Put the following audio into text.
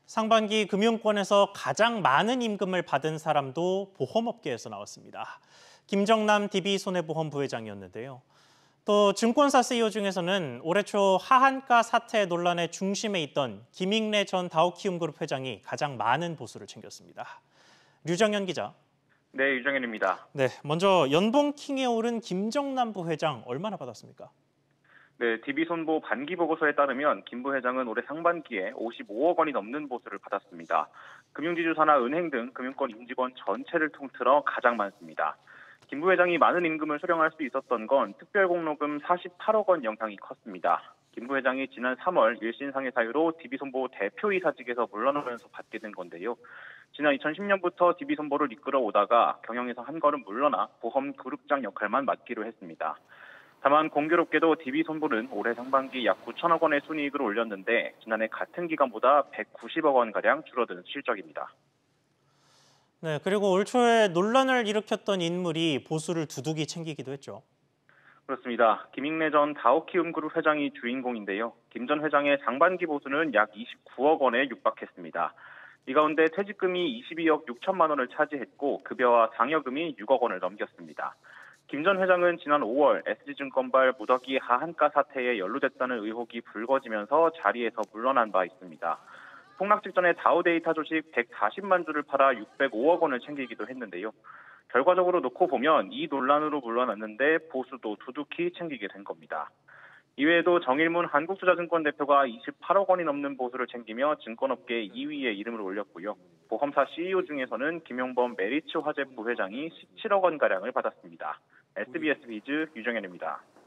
상반기 금융권에서 가장 많은 임금을 받은 사람도 보험업계에서 나왔습니다. 김정남 DB손해보험 부회장이었는데요. 또 증권사 CEO 중에서는 올해 초 하한가 사태 논란의 중심에 있던 김익래 전 다우키움그룹 회장이 가장 많은 보수를 챙겼습니다. 류정현 기자. 네, 유정현입니다. 네, 먼저 연봉킹에 오른 김정남 부회장 얼마나 받았습니까? 네, DB손보 반기 보고서에 따르면 김 부회장은 올해 상반기에 55억 원이 넘는 보수를 받았습니다. 금융지주사나 은행 등 금융권 임직원 전체를 통틀어 가장 많습니다. 김 부회장이 많은 임금을 수령할 수 있었던 건 특별공로금 48억 원 영향이 컸습니다. 김 부회장이 지난 3월 일신상해 사유로 DB손보 대표이사직에서 물러나면서 받게 된 건데요. 지난 2010년부터 DB손보를 이끌어 오다가 경영에서 한 걸음 물러나 보험 그룹장 역할만 맡기로 했습니다. 다만 공교롭게도 DB손보는 올해 상반기 약 9천억 원의 순이익을 올렸는데 지난해 같은 기간보다 190억 원가량 줄어든 실적입니다. 네, 그리고 올 초에 논란을 일으켰던 인물이 보수를 두둑이 챙기기도 했죠. 그렇습니다. 김익래 전 다오키움그룹 회장이 주인공인데요. 김 전 회장의 상반기 보수는 약 29억 원에 육박했습니다. 이 가운데 퇴직금이 22억 6천만 원을 차지했고 급여와 상여금이 6억 원을 넘겼습니다. 김 전 회장은 지난 5월 SG증권발 무더기 하한가 사태에 연루됐다는 의혹이 불거지면서 자리에서 물러난 바 있습니다. 폭락 직전에 다우데이터 주식 140만 주를 팔아 605억 원을 챙기기도 했는데요. 결과적으로 놓고 보면 이 논란으로 물러났는데 보수도 두둑히 챙기게 된 겁니다. 이외에도 정일문 한국투자증권 대표가 28억 원이 넘는 보수를 챙기며 증권업계 2위에 이름을 올렸고요. 보험사 CEO 중에서는 김용범 메리츠 화재 부회장이 17억 원가량을 받았습니다. SBS 비즈 유정현입니다.